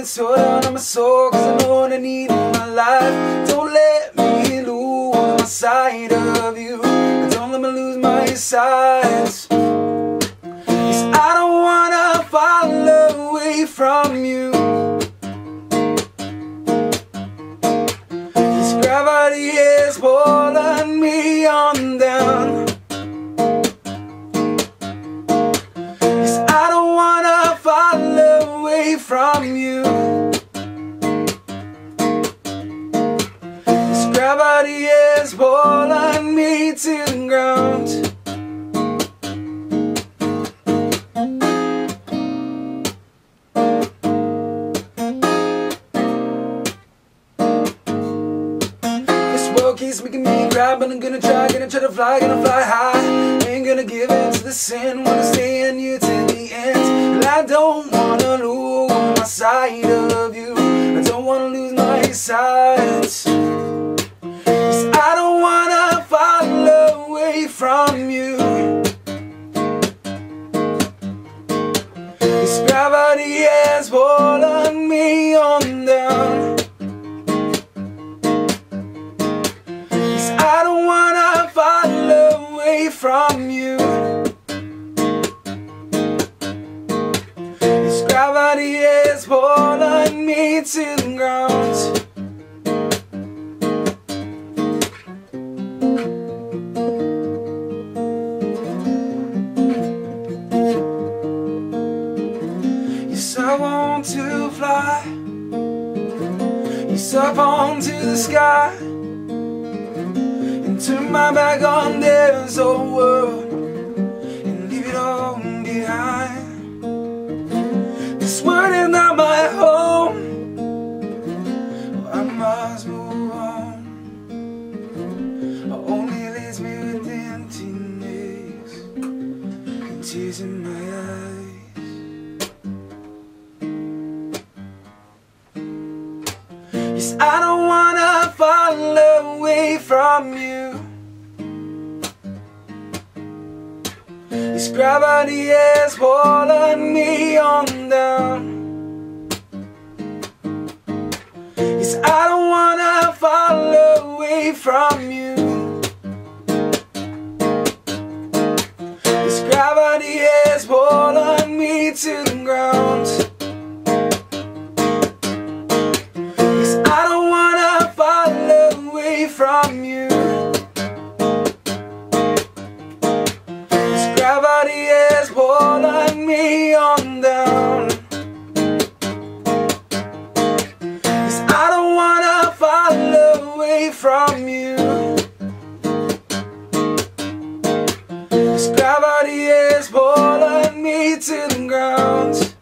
it's so down on my soul, 'cause I know what I need in my life. Don't let me lose my sight of you. Don't let me lose my sight. 'Cause I don't wanna fall away from you. This gravity is pulling me on down. 'Cause I don't wanna fall away from you. This gravity is pulling me to the ground. Keeps making me cry, but I'm gonna try to fly, high. Ain't gonna give in to the sin, wanna stay in you till the end. But I don't wanna lose my sight of you. I don't wanna lose my sight. 'Cause I don't wanna fall away from you. This gravity is pulling me on down. I don't wanna fall away from you. This gravity is pulling me to the ground. Yes, I want to fly. Yes, up onto the sky. Turn my back on this old world and leave it all behind. This world is not my home. I must move on. It only leaves me with emptiness and tears in my eyes. Yes, I don't wanna fall away from you. This gravity is pulling me on down. Yes, I don't wanna fall away from you. This gravity is pulling me to the ground. Yes, I don't wanna fall away from you. Gravity is pulling me on down. 'Cause I don't wanna fall away from you. This gravity is pulling me to the ground.